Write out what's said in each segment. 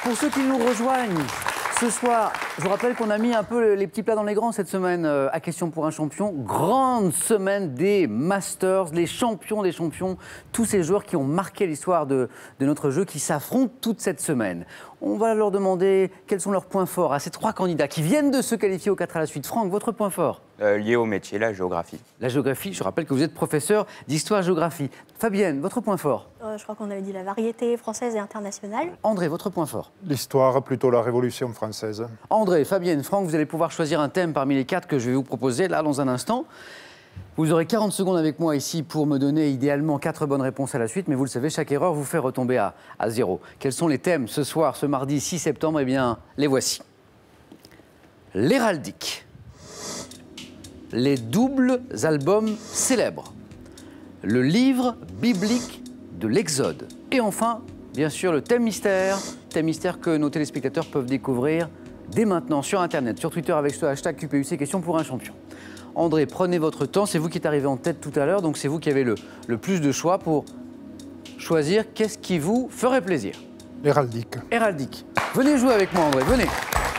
pour ceux qui nous rejoignent ce soir, je vous rappelle qu'on a mis un peu les petits plats dans les grands cette semaine à Question pour un champion. Grande semaine des Masters, les champions des champions, tous ces joueurs qui ont marqué l'histoire de notre jeu, qui s'affrontent toute cette semaine. On va leur demander quels sont leurs points forts à ces trois candidats qui viennent de se qualifier aux 4 à la suite. Franck, votre point fort? Lié au métier, la géographie. La géographie, je rappelle que vous êtes professeur d'histoire-géographie. Fabienne, votre point fort? Je crois qu'on avait dit la variété française et internationale. André, votre point fort? L'histoire, plutôt la Révolution française. André, Fabienne, Franck, vous allez pouvoir choisir un thème parmi les 4 que je vais vous proposer là dans un instant. Vous aurez 40 secondes avec moi ici pour me donner idéalement 4 bonnes réponses à la suite, mais vous le savez, chaque erreur vous fait retomber à 0. Quels sont les thèmes ce soir, ce mardi 6 septembre? Eh bien, les voici. L'héraldique, les doubles albums célèbres, le livre biblique de l'Exode, et enfin, bien sûr, le thème mystère que nos téléspectateurs peuvent découvrir dès maintenant sur Internet, sur Twitter avec ce hashtag QPUC, question pour un champion. André, prenez votre temps, c'est vous qui êtes arrivé en tête tout à l'heure, donc c'est vous qui avez le plus de choix pour choisir qu'est-ce qui vous ferait plaisir. L'héraldique. Héraldique. Venez jouer avec moi, André, venez.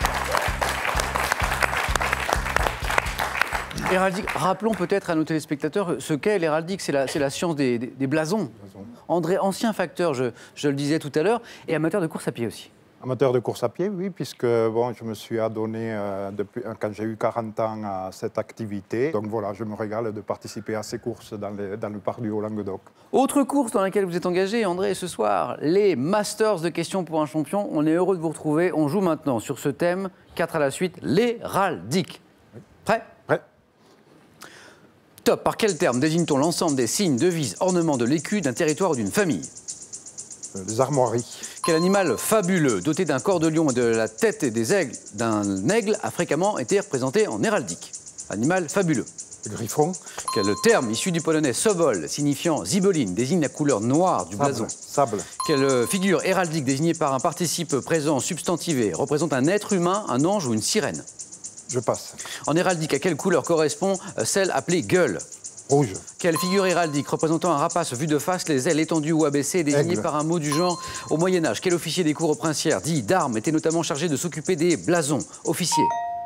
Héraldique, rappelons peut-être à nos téléspectateurs ce qu'est l'héraldique, c'est la science des blasons. André, ancien facteur, je le disais tout à l'heure, et amateur de course à pied aussi. Amateur de course à pied, oui, puisque bon, je me suis adonné quand j'ai eu 40 ans à cette activité. Donc voilà, je me régale de participer à ces courses dans le parc du Haut-Languedoc. Autre course dans laquelle vous êtes engagé, André, ce soir, les Masters de questions pour un champion. On est heureux de vous retrouver. On joue maintenant sur ce thème, 4 à la suite, l'héraldique. Prêt? Prêt. Top. Par quel terme désigne-t-on l'ensemble des signes, devises, ornements de l'écu d'un territoire ou d'une famille? Les armoiries. Quel animal fabuleux, doté d'un corps de lion et de la tête et des aigles d'un aigle, a fréquemment été représenté en héraldique? Animal fabuleux. Le griffon. Quel terme issu du polonais sobol, signifiant zibeline, désigne la couleur noire du blason? Sable. Quelle figure héraldique désignée par un participe présent substantivé représente un être humain, un ange ou une sirène? Je passe. En héraldique, à quelle couleur correspond celle appelée gueule? Rouge. Quelle figure héraldique représentant un rapace vu de face, les ailes étendues ou abaissées, est désignée par un mot du genre au Moyen-Âge? Quel officier des cours princières, dit d'armes, était notamment chargé de s'occuper des blasons? Officier.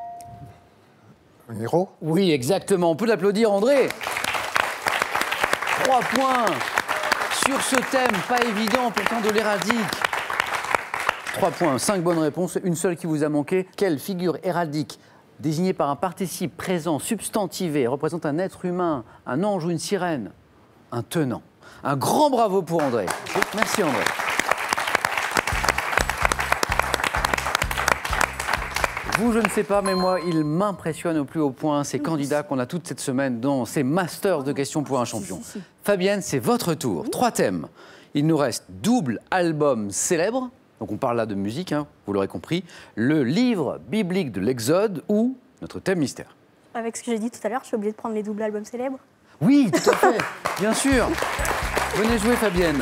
Un héros. Oui, exactement. On peut l'applaudir, André. 3 points sur ce thème, pas évident pourtant, de l'héraldique. 3 points, 5 bonnes réponses, une seule qui vous a manqué. Quelle figure héraldique désignée par un participe présent substantivé représente un être humain, un ange ou une sirène? Un tenant. Un grand bravo pour André. Merci, André. Vous, je ne sais pas, mais moi, il m'impressionne au plus haut point ces candidats qu'on a toute cette semaine dans ces Masters de questions pour un champion. Fabienne, c'est votre tour. 3 thèmes. Il nous reste double album célèbre. Donc on parle là de musique, hein, vous l'aurez compris. Le livre biblique de l'Exode ou notre thème mystère. Avec ce que j'ai dit tout à l'heure, je suis obligée de prendre les doubles albums célèbres. Oui, tout à fait, bien sûr. Venez jouer, Fabienne.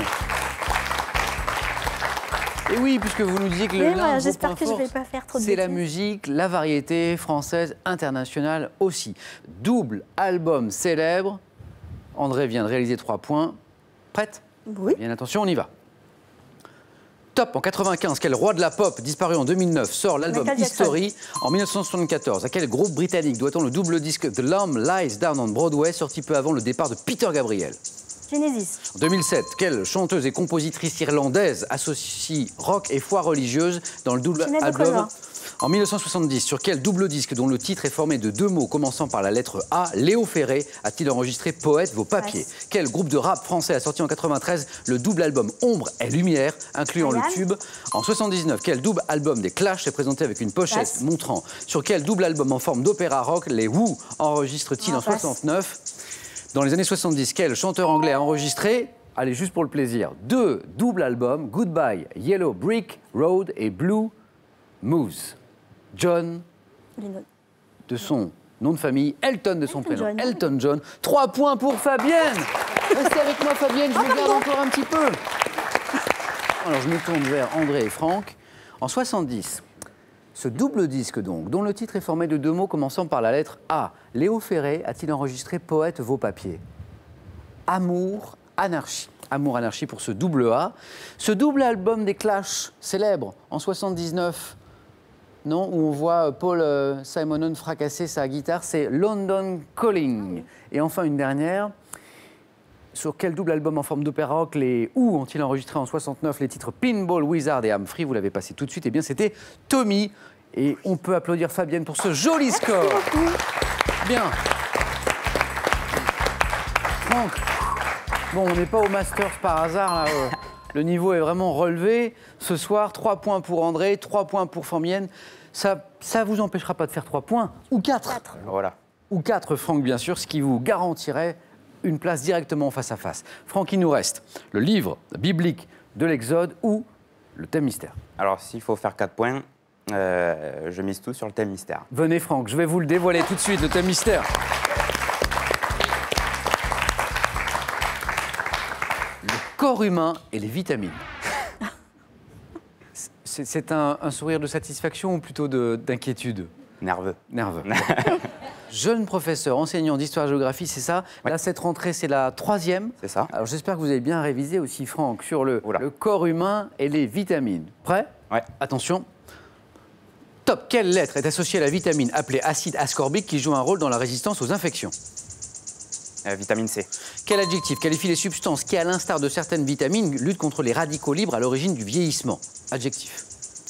Et oui, puisque vous nous disiez que j'espère que je ne vais pas faire trop de c'est la musique, la variété française, internationale aussi. Double album célèbre. André vient de réaliser 3 points. Prête? Oui. Bien attention, on y va. Top, en 95, quel roi de la pop disparu en 2009 sort l'album History en 1974? À quel groupe britannique doit-on le double disque The Lamb Lies Down on Broadway, sorti peu avant le départ de Peter Gabriel? Genesis. En 2007, quelle chanteuse et compositrice irlandaise associe rock et foi religieuse dans le double album? En 1970, sur quel double disque dont le titre est formé de 2 mots commençant par la lettre A, Léo Ferré a-t-il enregistré Poète vos papiers? Quel groupe de rap français a sorti en 93 le double album Ombre et Lumière, incluant le tube? En 79, quel double album des Clash est présenté avec une pochette montrant? Sur quel double album en forme d'opéra rock les Who enregistrent-ils en 69? Dans les années 70, quel chanteur anglais a enregistré, allez, juste pour le plaisir, 2 doubles albums, Goodbye, Yellow Brick Road et Blue Moose? John, de son nom de famille, Elton de son prénom, Elton John. 3 points pour Fabienne. Restez avec moi, Fabienne, je vous garde encore un petit peu. Alors, je me tourne vers André et Franck. En 70, ce double disque, donc, dont le titre est formé de 2 mots commençant par la lettre A, Léo Ferré a-t-il enregistré Poète vos papiers? Amour, anarchie. Amour Anarchie pour ce double A. Ce double album des Clash, célèbre, en 79, non, où on voit Paul Simonon fracasser sa guitare, c'est London Calling. Et enfin, une dernière. Sur quel double album en forme d'opéra rock les Who ont-ils enregistré en 69 les titres Pinball Wizard et I'm Free? Vous l'avez passé tout de suite. Eh bien, c'était Tommy. Et on peut applaudir Fabienne pour ce joli score. Bien. Franck, bon, on n'est pas au Masters par hasard. Là, le niveau est vraiment relevé. Ce soir, 3 points pour André, 3 points pour Fabienne. Ça vous empêchera pas de faire 3 points, ou 4. Voilà. Ou 4, Franck, bien sûr, ce qui vous garantirait une place directement face à face. Franck, il nous reste le livre biblique de l'Exode ou le thème mystère. Alors, s'il faut faire 4 points, je mise tout sur le thème mystère. Venez, Franck, je vais vous le dévoiler tout de suite, le thème mystère. Le corps humain et les vitamines. C'est un sourire de satisfaction ou plutôt d'inquiétude? Nerveux. Nerveux. Jeune professeur, enseignant d'histoire-géographie, c'est ça? Ouais. Là, cette rentrée, c'est la 3e. C'est ça. Alors, j'espère que vous avez bien révisé aussi, Franck, sur le corps humain et les vitamines. Prêt? Ouais. Attention. Top. Quelle lettre est associée à la vitamine appelée acide ascorbique qui joue un rôle dans la résistance aux infections? Vitamine C. Quel adjectif qualifie les substances qui, à l'instar de certaines vitamines, luttent contre les radicaux libres à l'origine du vieillissement? Adjectif.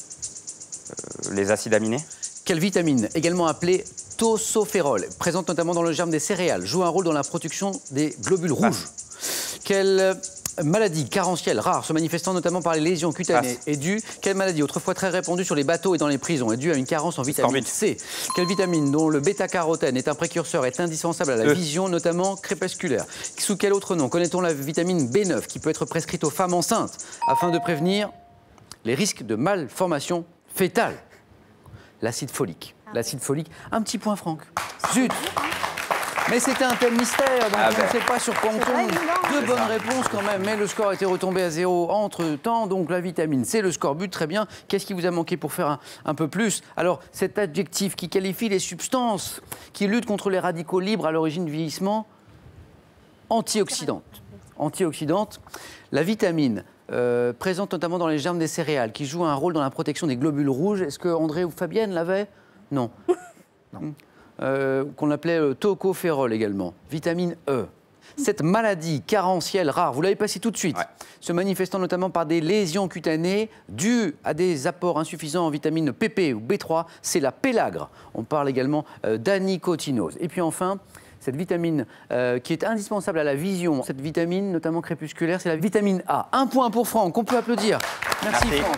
Les acides aminés. Quelle vitamine, également appelée tocophérol, présente notamment dans le germe des céréales, joue un rôle dans la production des globules rouges? Quelle maladie carentielle rare, se manifestant notamment par les lésions cutanées, est due? Quelle maladie, autrefois très répandue sur les bateaux et dans les prisons, est due à une carence en vitamine C? Quelle vitamine, dont le bêta-carotène est un précurseur, est indispensable à la vision, notamment crépusculaire? Sous quel autre nom connaît-on la vitamine B9, qui peut être prescrite aux femmes enceintes afin de prévenir les risques de malformation fétale? L'acide folique. L'acide folique. Un petit point, Franck. Zut! Mais c'était un thème mystère, donc on ne sait pas sur quoi on tombe. 2 bonnes réponses quand même, mais le score était retombé à 0 entre-temps. Donc la vitamine C, le score but, très bien. Qu'est-ce qui vous a manqué pour faire un peu plus? Alors, cet adjectif qui qualifie les substances qui luttent contre les radicaux libres à l'origine du vieillissement, antioxydante. Antioxydante. La vitamine, présente notamment dans les germes des céréales, qui joue un rôle dans la protection des globules rouges. Est-ce que André ou Fabienne l'avaient? Non. Non. Qu'on appelait tocophérol également. Vitamine E. Cette maladie carentielle rare, vous l'avez passé tout de suite, se manifestant notamment par des lésions cutanées dues à des apports insuffisants en vitamine PP ou B3, c'est la pélagre. On parle également d'anicotinose. Et puis enfin, cette vitamine qui est indispensable à la vision, cette vitamine notamment crépusculaire, c'est la vitamine A. 1 point pour Franck, on peut applaudir. Merci. Franck.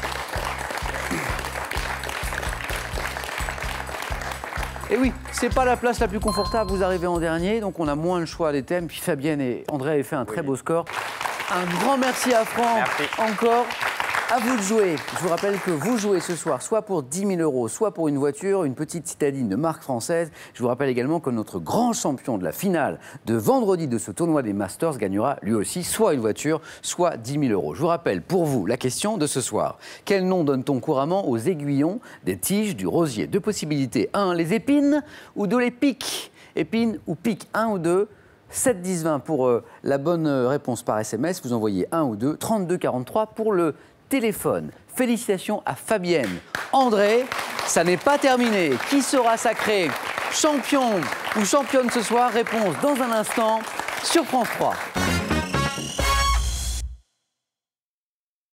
Et oui, c'est pas la place la plus confortable, vous arrivez en dernier, donc on a moins le choix des thèmes. Puis Fabienne et André avaient fait un très beau score. Un grand merci à Franck. Merci. Encore. À vous de jouer. Je vous rappelle que vous jouez ce soir soit pour 10 000 €, soit pour une voiture, une petite citadine de marque française. Je vous rappelle également que notre grand champion de la finale de vendredi de ce tournoi des Masters gagnera lui aussi soit une voiture, soit 10 000 €. Je vous rappelle pour vous la question de ce soir. Quel nom donne-t-on couramment aux aiguillons des tiges du rosier? 2 possibilités. 1, les épines, ou 2, les pics. Épines ou pics, 1 ou 2. 7 10 20 pour la bonne réponse par SMS. Vous envoyez 1 ou 2. 32 43 pour le téléphone. Félicitations à Fabienne. André, ça n'est pas terminé. Qui sera sacré champion ou championne ce soir? Réponse dans un instant sur France 3.